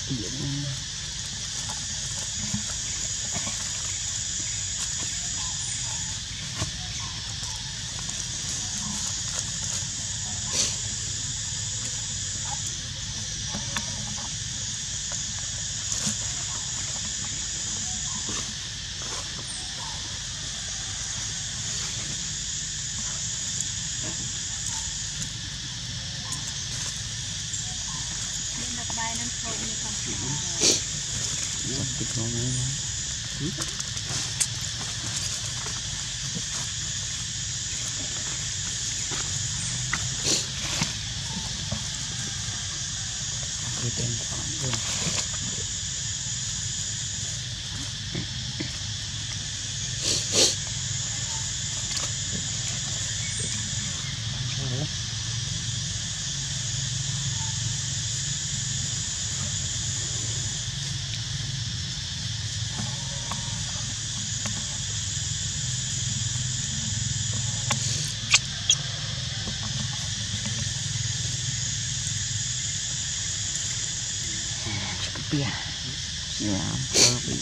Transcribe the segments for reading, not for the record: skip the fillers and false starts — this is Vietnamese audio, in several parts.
bài nên thôi như con cái con này cái tên khoảng luôn bia ya tapi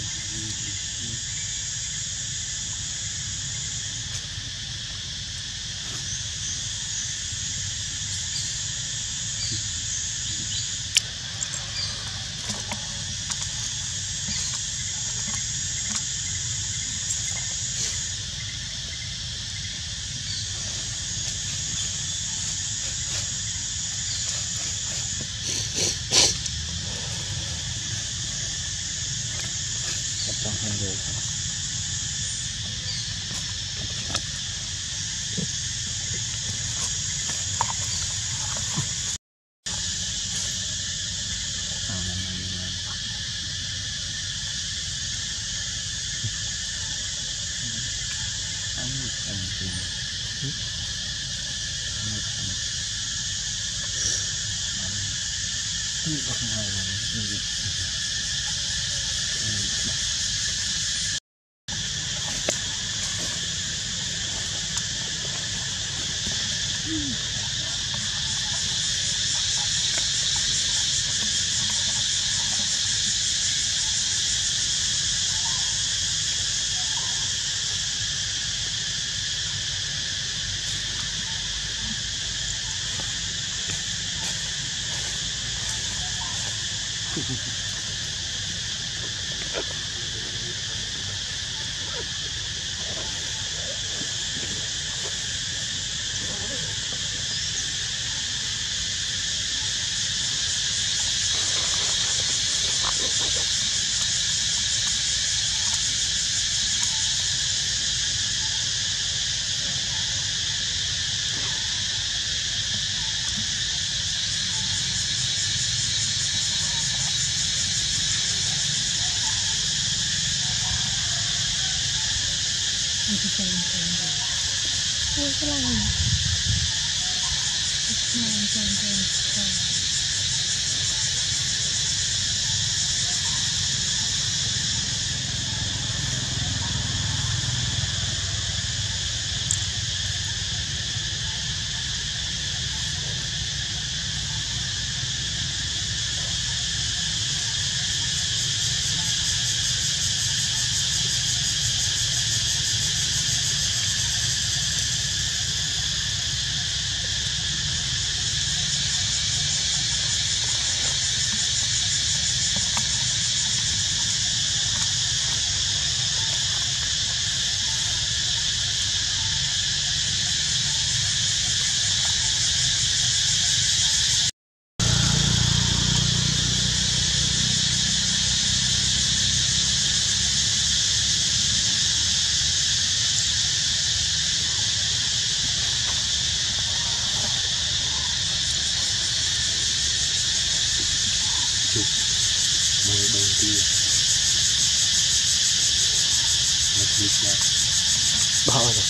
trong hai người ôi cái này mùi đầu tiên một lít là bao rồi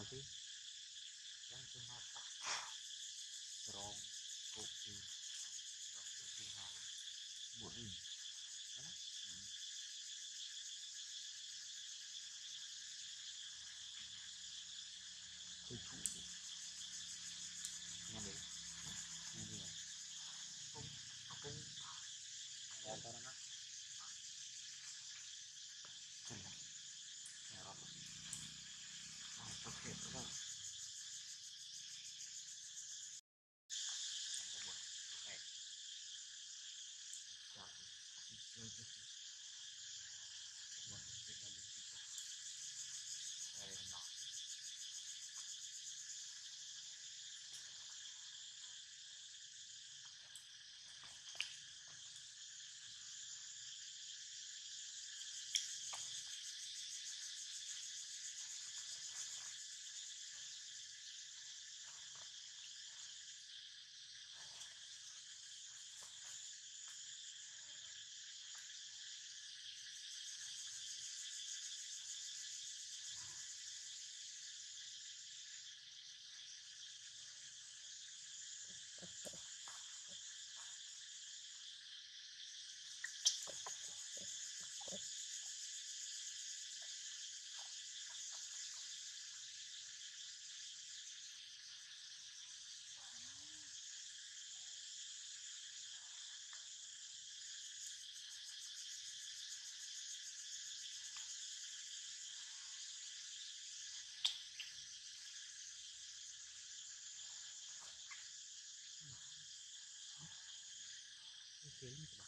đi yang cuma tak terong kopi terong kopi nào buat ini mana cucu yang deh ini ya không ya karena kenapa ya apa oke terus feeling coba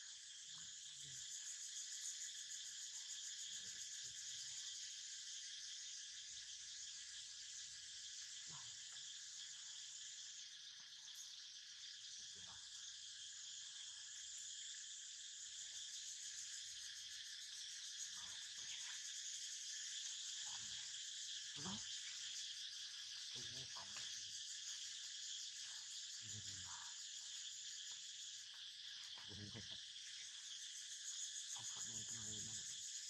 Vâng, tôi nghe phóng như thế nào với cái thật ông phát này tôi nói mà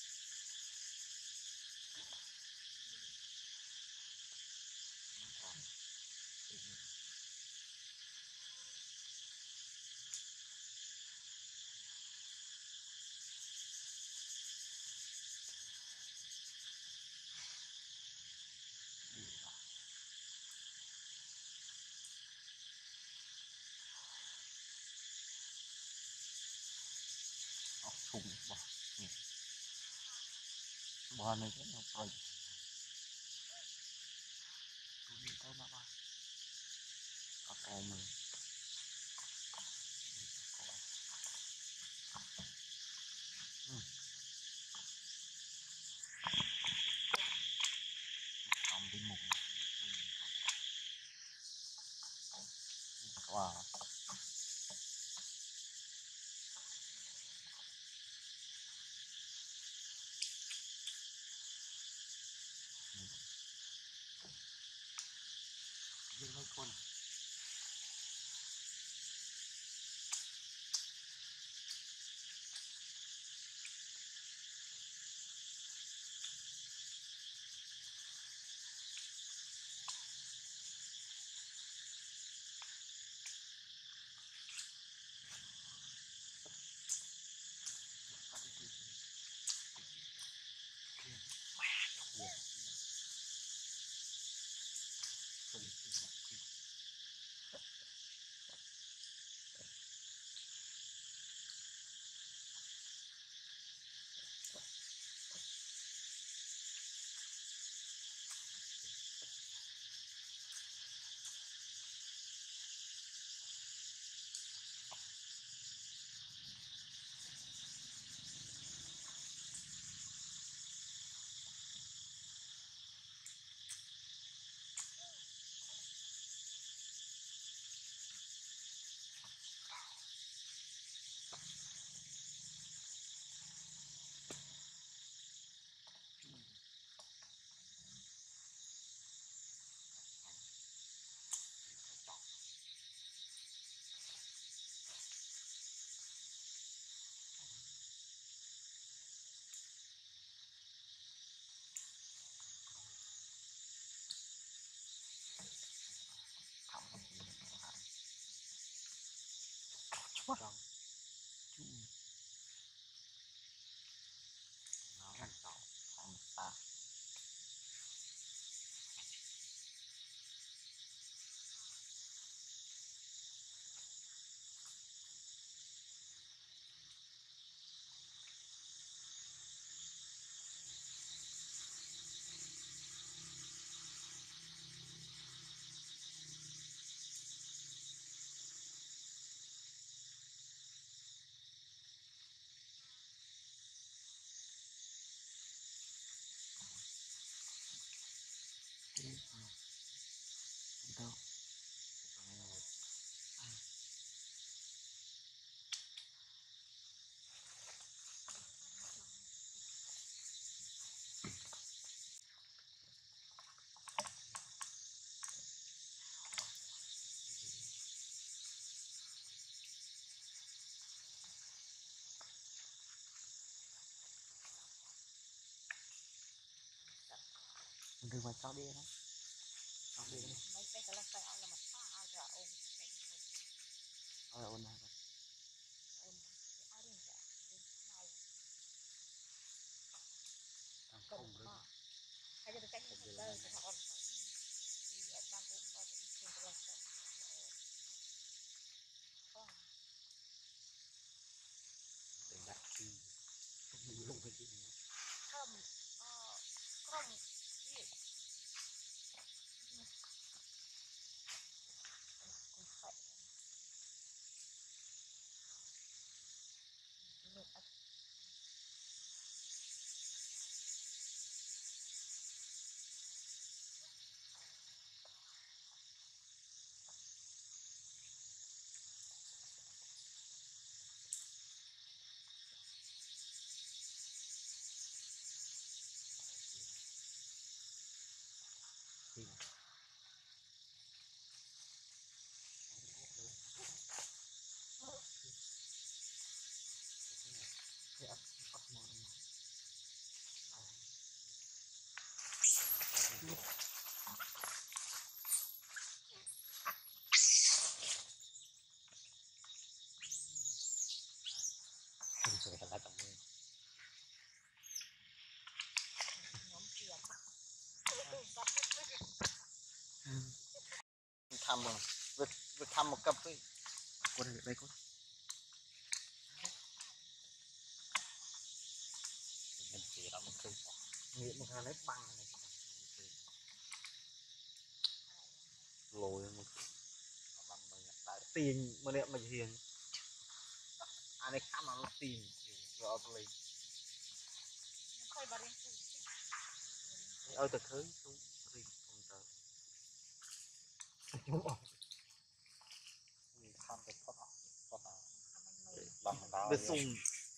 nó còn tự nhiên đi vào ốc thùng bỏ bỏ này cái nó coi tôi đi tới mà ba có con mình còn đi một wow dương hơi con đừng mà cho đi nó cho đi nó mấy cái là phải ao là mặt pha ao cho ôn cái ôn này ôn ao đi cả màu thằng cầm không được hay cho cái tơ cái thằng ôn thì ở ban cũng có thể thêm cái con để đặt chi không luôn cái gì không không gì cũng phải được thì cái ấp ấp mòn không phải là tầm mười nhóm kia tham rồi việc tham một cặp ấy cô đây đây cô mình chỉ là một cây nghĩ một hai lấy băng này lồi một băng mình tại tiền mà nè mình hiền anh ấy khám nó tiền rồi tôi lấy khơi bà đi ơi từ thứ tôi đi không tờ chúng bỏ tham cái thoát bằng đào về sung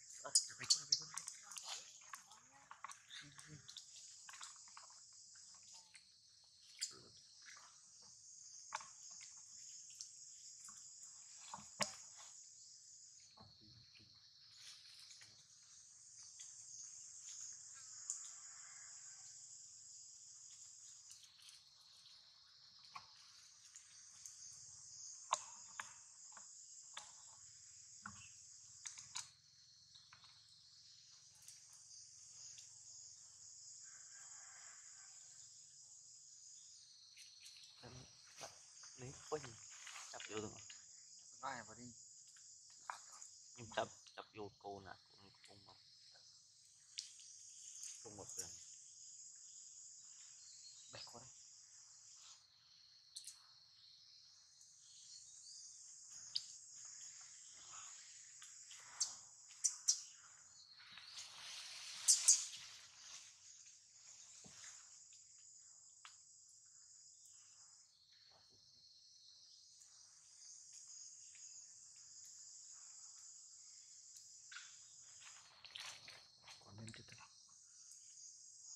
lấy có gì chập vô được ai vào đi nhưng chập chập vô cô nè cũng một lần bạch quá đấy còn nên chưa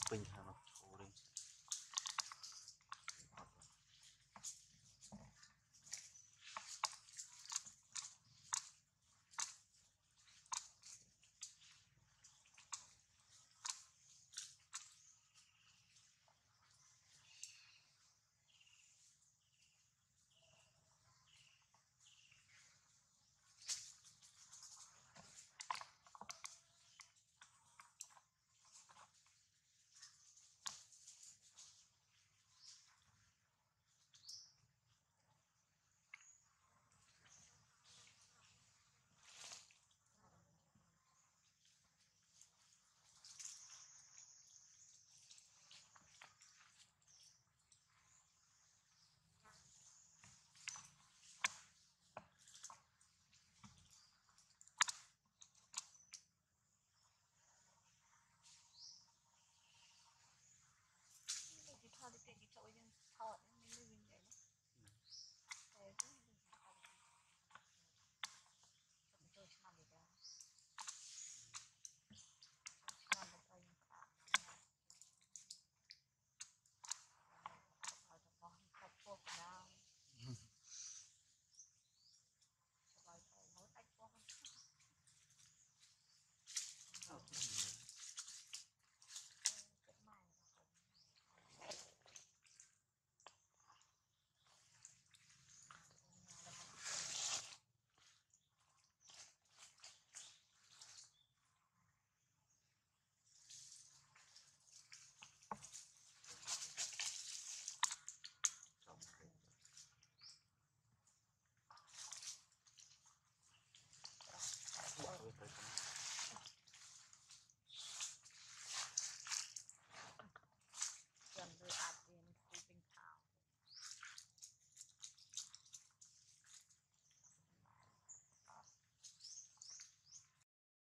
ពេញហើយ